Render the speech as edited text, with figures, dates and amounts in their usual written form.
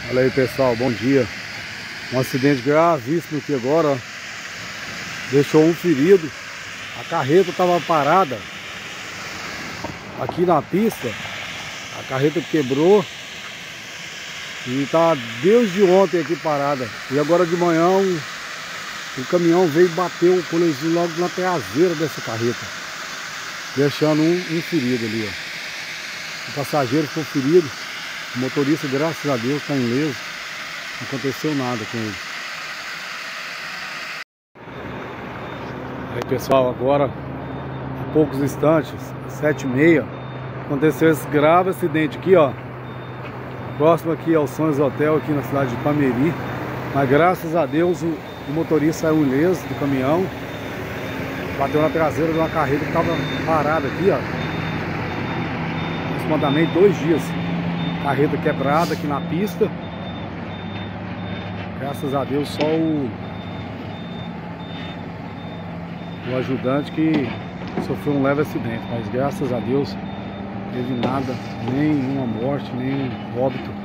Olha aí, pessoal, bom dia. Um acidente gravíssimo aqui agora, ó. Deixou um ferido. A carreta estava parada aqui na pista. A carreta quebrou e tá desde ontem aqui parada. E agora de manhã o caminhão veio e bateu o colezinho logo na traseira dessa carreta, deixando um ferido ali, ó. O passageiro ficou ferido. O motorista, graças a Deus, está ileso. Não aconteceu nada com ele. Aí, pessoal, agora, há poucos instantes, 7h30, aconteceu esse grave acidente aqui, ó. Próximo aqui ao Sonhos Hotel, aqui na cidade de Ipameri. Mas graças a Deus o motorista saiu ileso do caminhão. Bateu na traseira de uma carreta que estava parada aqui, ó. Aproximadamente 2 dias. Carreta quebrada aqui na pista. Graças a Deus só o ajudante que sofreu um leve acidente. Mas graças a Deus não teve nada, nenhuma morte, nenhum óbito.